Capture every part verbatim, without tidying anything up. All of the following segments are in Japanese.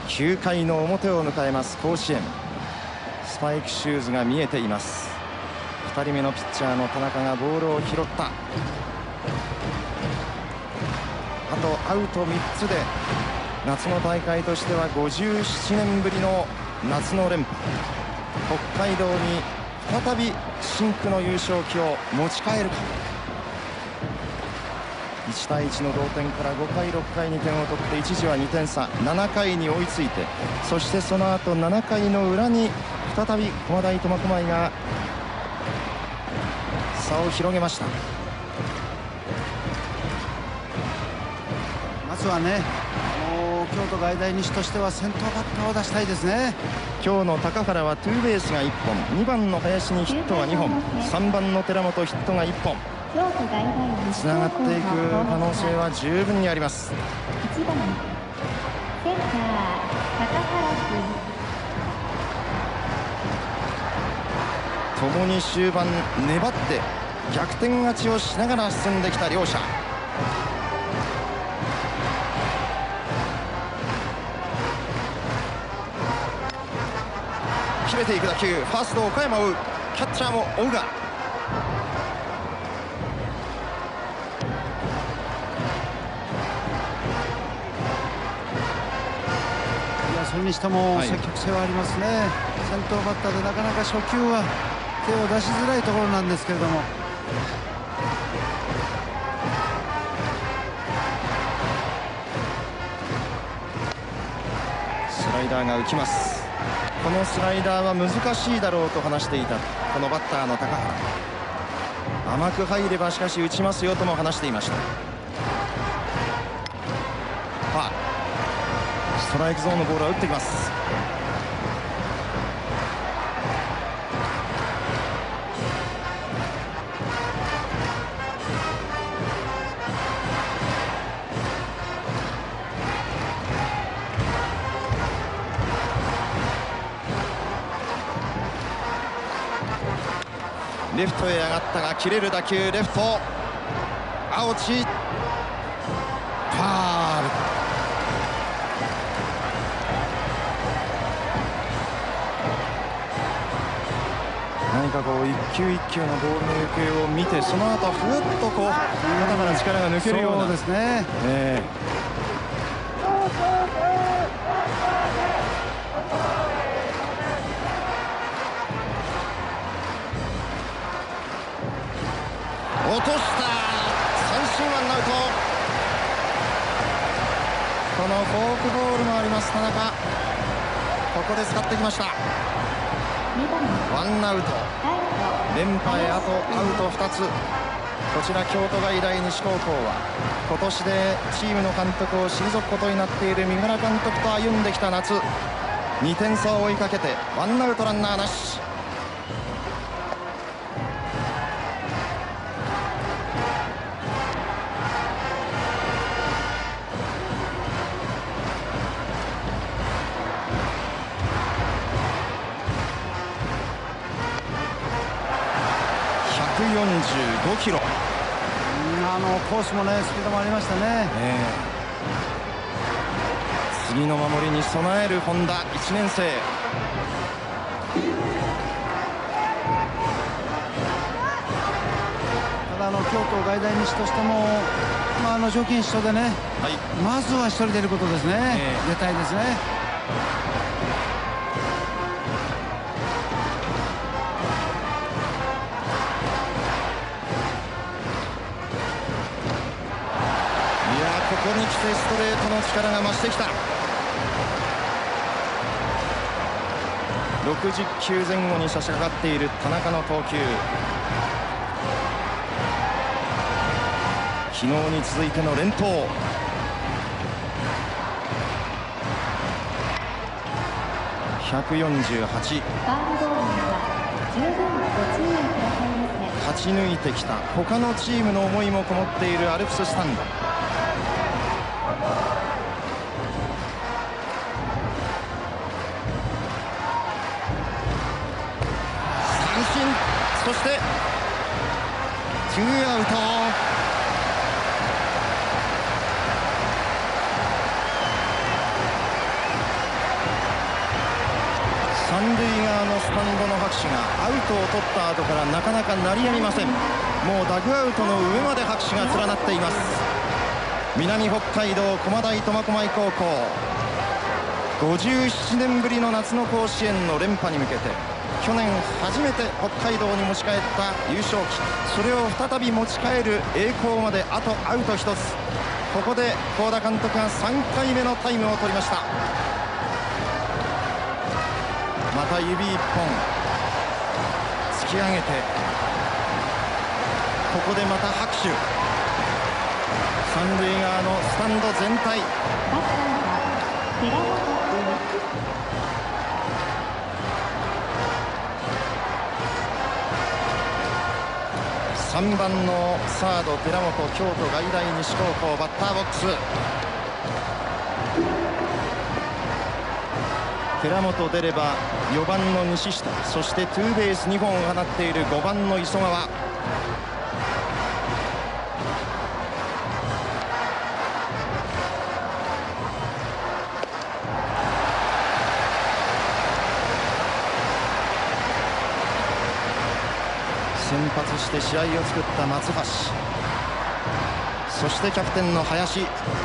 きゅうかいの表を迎えます甲子園。スパイクシューズが見えています。ふたりめのピッチャーの田中がボールを拾った。あとアウトみっつで夏の大会としてはごじゅうななねんぶりの夏の連覇。北海道に再び深紅の優勝旗を持ち帰るか。いちたいいちの同点からごかいろっかいにてんを取って一時はにてんさ、ななかいに追いついて、そしてその後ななかいの裏に再び駒大苫小牧が差を広げました。 まずはね、京都外大西としては先頭バッターを出したいですね。 今日の高原はツーベースがいっぽん、にばんの林にヒットがにほん、さんばんの寺本ヒットがいっぽん。つながっていく可能性は十分にあります。 いちばんセンター高原君。 共に終盤粘って逆転勝ちをしながら進んできた両者。決めていく打球、ファースト岡山を追う、キャッチャーも追うが、 それにしても積極性はありますね、はい、先頭バッターでなかなか初球は手を出しづらいところなんですけれども、 スライダーが浮きます。このスライダーは難しいだろうと話していたこのバッターの高原。甘く入ればしかし打ちますよとも話していました。ストライクゾーンのボールは打ってきます。レフトへ上がったが切れる打球、レフトアウチ、ファール。何かこう一球一球のボールの行方を見て、その後ふっとこう肩から力が抜けるような、 そうですね、えー、落とした、三振、ワンアウト。このフォークボールもあります。田中、ここで使ってきました。ワンアウト、連覇へあとアウトふたつ。こちら京都外大西高校は今年でチームの監督を退くことになっている三原監督と歩んできた夏、にてん差を追いかけてワンアウトランナーなし。ひゃくよんじゅうごキロ、 あのコースもね、スピードもありましたね、 えー、次の守りに備える本田いちねん生。 ただあの京都外大西としても、まあ、あの条件一緒でね、はい、まずは一人出ることですね、えー、出たいですね。 ここに来てストレートの力が増してきた。ろくじゅっきゅうぜん後に差し掛かっている田中の投球。昨日に続いての連投。ひゃくよんじゅうはち。勝ち抜いてきた他のチームの思いもこもっているアルプススタンド。三振、そしてツーアウト。 タンドの拍手がアウトを取った後からなかなか鳴りやみません。もうダグアウトの上まで拍手が連なっています。南北海道駒大苫小牧高校、ごじゅうななねんぶりの夏の甲子園の連覇に向けて、去年初めて北海道に持ち帰った優勝旗、それを再び持ち帰る栄光まであとアウトひとつ。ここで高田監督がさんかいめのタイムを取りました。また指いっぽん突き上げて、ここでまた拍手。三塁側のスタンド全体、さんばんのサード寺本、京都外大西高校、バッターボックス。寺本出ればよばんの西下、そしてツーベースにほんを放っているごばんの磯川。先発して試合を作った松橋、そしてキャプテンの林。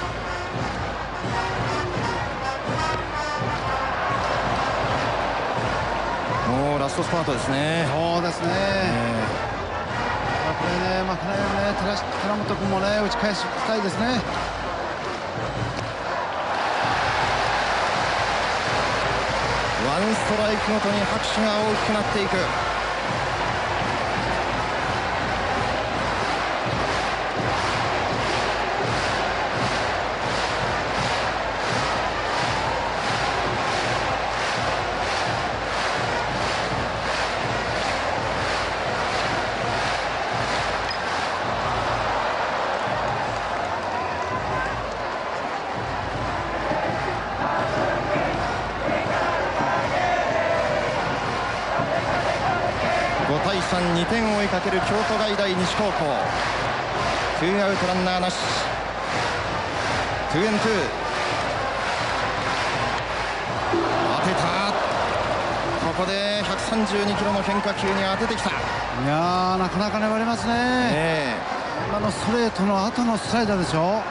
もうラストスパートですね。 そうですね、えー、これね、まあ、このようにね、寺本君もね、打ち返したいですね。 ワンストライクごとに拍手が大きくなっていく。ごたいさん、にてんを追いかける京都外大西高校。ツーアウトランナーなし、ツーエンツー。当てた。ここでひゃくさんじゅうにキロの変化球に当ててきた。いやー、なかなか粘りますね。 えー、今のストレートの後のスライダーでしょ。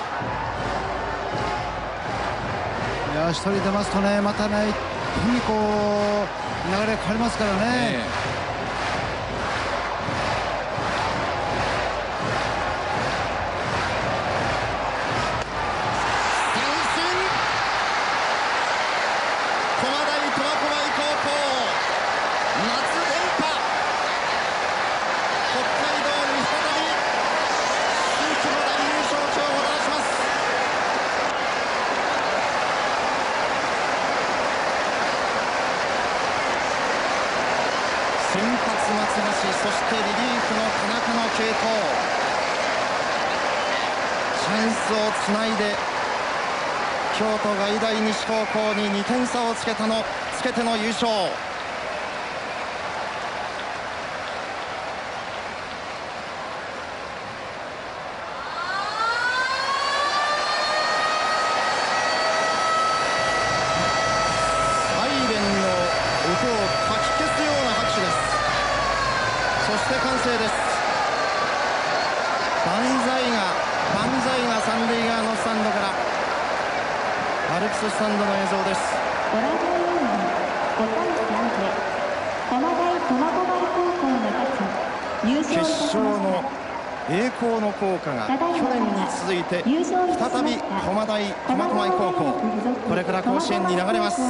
いやー、一人出ますとね、またね、一気にこう流れ変わりますからね。えー先発松橋、そしてリリーフの田中の継投、チャンスをつないで京都外大西高校ににてん差をつけたのつけての優勝。サイレンの音をかき消すような拍手です。そして歓声です。万歳が万歳が三塁側のスタンドから、アルプススタンドの映像です。 ご覧のようにごたいさんで駒大苫小牧高校が勝ち優勝いたしました。 決勝の栄光の校歌が去年に続いて再び駒大苫小牧高校、これから甲子園に流れます。